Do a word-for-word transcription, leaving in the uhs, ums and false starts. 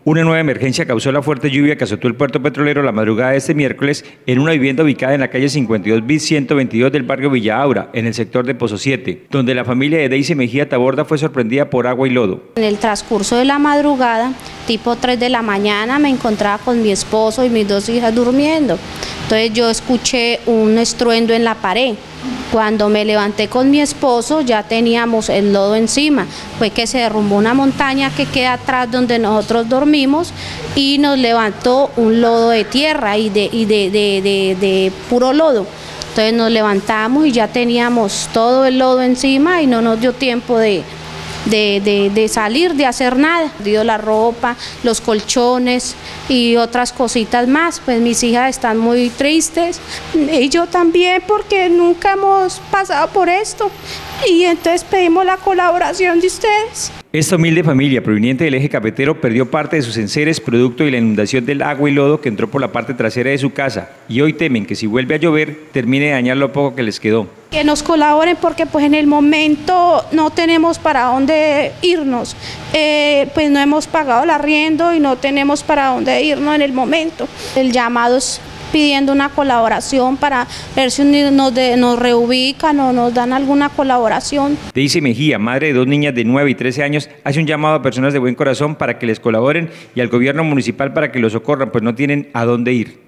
Una nueva emergencia causó la fuerte lluvia que azotó el puerto petrolero la madrugada de este miércoles en una vivienda ubicada en la calle cincuenta y dos bis ciento veintidós del barrio Villa Aura, en el sector de Pozo siete, donde la familia de Daisy Mejía Taborda fue sorprendida por agua y lodo. En el transcurso de la madrugada, tipo tres de la mañana, me encontraba con mi esposo y mis dos hijas durmiendo. Entonces yo escuché un estruendo en la pared. Cuando me levanté con mi esposo ya teníamos el lodo encima, fue que se derrumbó una montaña que queda atrás donde nosotros dormimos y nos levantó un lodo de tierra y de, y de, de, de, de puro lodo. Entonces nos levantamos y ya teníamos todo el lodo encima y no nos dio tiempo de, de, de, de salir, de hacer nada. Dio la ropa, los colchones y otras cositas más. Pues mis hijas están muy tristes y yo también, porque nunca hemos pasado por esto y entonces pedimos la colaboración de ustedes. Esta humilde familia proveniente del eje cafetero perdió parte de sus enseres producto de la inundación del agua y lodo que entró por la parte trasera de su casa y hoy temen que si vuelve a llover termine de dañar lo poco que les quedó. Que nos colaboren porque pues en el momento no tenemos para dónde irnos, eh, pues no hemos pagado el arriendo y no tenemos para dónde irnos en el momento. El llamado es pidiendo una colaboración para ver si nos, de, nos reubican o nos dan alguna colaboración. Daisy Mejía, madre de dos niñas de nueve y trece años, hace un llamado a personas de buen corazón para que les colaboren y al gobierno municipal para que los socorran, pues no tienen a dónde ir.